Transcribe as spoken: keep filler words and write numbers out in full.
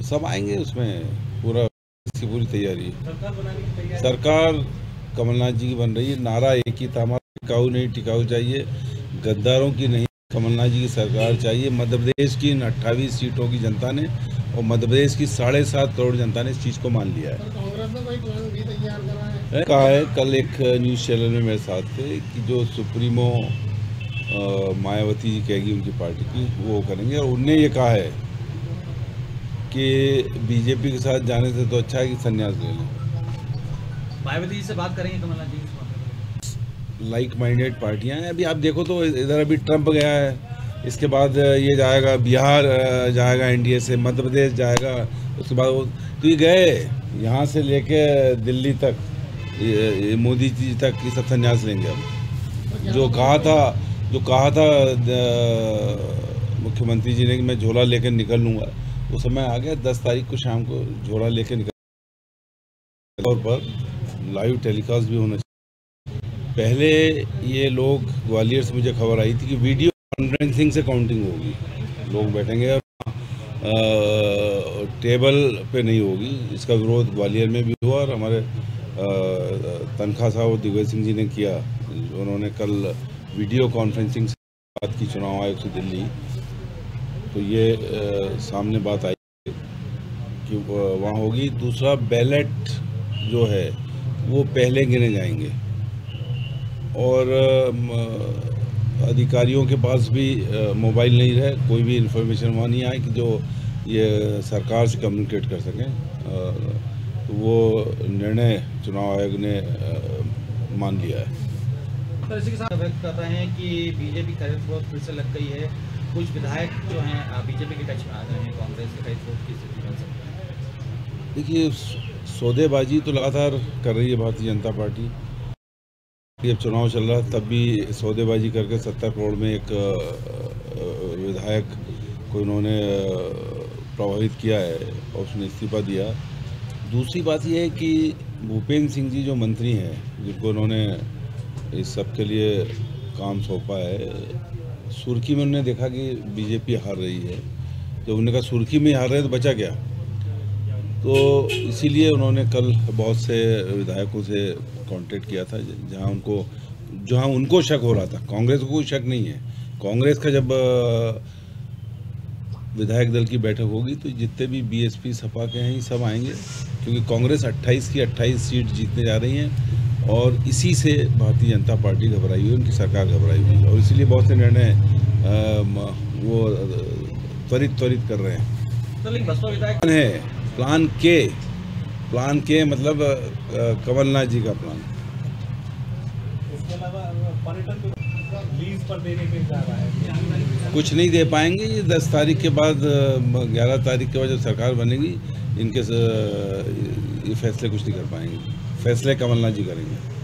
सब आएंगे, उसमें पूरा इसकी पूरी तैयारी है। सरकार बनाने की तैयारी सरकार कमलनाथ जी की बन रही है। नारा एक ही था हमारा, टिकाऊ नहीं टिकाऊ चाहिए, गद्दारों की नहीं, कमलनाथ जी की सरकार चाहिए। मध्य प्रदेश की इन अट्ठाईस सीटों की जनता ने और मध्य प्रदेश की साढ़े सात करोड़ जनता ने इस चीज़ को मान लिया है। कांग्रेस ने कोई प्लान भी तैयार करा है, कहा है कल एक न्यूज़ चैनल में मेरे साथ थे कि जो सुप्रीमो मायावती जी कहेगी उनकी पार्टी की, वो करेंगे। और उनने ये कहा है कि बीजेपी के साथ जाने से तो अच्छा है कि संन्यास ले लें। मायावती जी से बात करेंगे कमलनाथ जी? लाइक माइंडेड पार्टियां हैं। अभी आप देखो तो इधर अभी ट्रंप गया है, इसके बाद ये जाएगा बिहार, जाएगा एनडीए से, मध्य प्रदेश जाएगा, उसके बाद वो तो ये गए यहाँ से लेके दिल्ली तक, मोदी जी तक ये सब संन्यास लेंगे। अब जो कहा था जो कहा था मुख्यमंत्री जी ने कि मैं झोला लेकर निकल लूँगा, वो समय आ गया। दस तारीख को शाम को झोला लेकर निकल तौर पर लाइव टेलीकास्ट भी होना चाहिए। पहले ये लोग, ग्वालियर से मुझे खबर आई थी कि वीडियो कॉन्फ्रेंसिंग से काउंटिंग होगी, लोग बैठेंगे और टेबल पे नहीं होगी। इसका विरोध ग्वालियर में भी हुआ और हमारे तनख्वाह साहब दिग्विजय सिंह जी ने किया। उन्होंने कल वीडियो कॉन्फ्रेंसिंग से बात की चुनाव आयोग से दिल्ली, तो ये आ, सामने बात आई कि वहाँ होगी। दूसरा, बैलेट जो है वो पहले गिने जाएंगे और अधिकारियों के पास भी मोबाइल नहीं रहे, कोई भी इंफॉर्मेशन वहाँ नहीं आए कि जो ये सरकार से कम्युनिकेट कर सकें। तो वो निर्णय चुनाव आयोग ने मान लिया है। तो इसी के साथ व्यक्त कर रहे हैं कि बीजेपी खरीद फरोख्त फिर से लग गई है, कुछ विधायक जो हैं बीजेपी के टच में आ गए हैं, कांग्रेस के खरीद फरोख्त की स्थिति बन सकती है। देखिए, सौदेबाजी तो लगातार कर रही है भारतीय जनता पार्टी। जब चुनाव चल रहा तब भी सौदेबाजी करके सत्तर करोड़ में एक विधायक को इन्होंने प्रभावित किया है और उसने इस्तीफा दिया। दूसरी बात यह है कि भूपेंद्र सिंह जी जो मंत्री हैं, जिनको उन्होंने इस सब के लिए काम सौंपा है, सुर्खी में उन्होंने देखा कि बीजेपी हार रही है। जब उन्होंने कहा सुर्खी में हार रहे हैं तो बचा क्या, तो इसीलिए उन्होंने कल बहुत से विधायकों से कांटेक्ट किया था जहां उनको जहां उनको शक हो रहा था। कांग्रेस को कोई शक नहीं है। कांग्रेस का जब विधायक दल की बैठक होगी तो जितने भी बीएसपी सपा के हैं ये सब आएंगे, क्योंकि कांग्रेस अट्ठाईस की अट्ठाईस सीट जीतने जा रही हैं और इसी से भारतीय जनता पार्टी घबराई हुई है, उनकी सरकार घबराई हुई है और इसीलिए बहुत से निर्णय वो त्वरित त्वरित कर रहे हैं। तो लेकिन बसपा विधायक है प्लान के प्लान के मतलब कमलनाथ जी का प्लान। इसके अलावा पर्यटन लीज पर देने के क्या है? कुछ नहीं दे पाएंगे। ये दस तारीख के बाद, ग्यारह तारीख के बाद जब सरकार बनेगी, इनके ये फैसले कुछ नहीं कर पाएंगे। फैसले कमलनाथ जी करेंगे।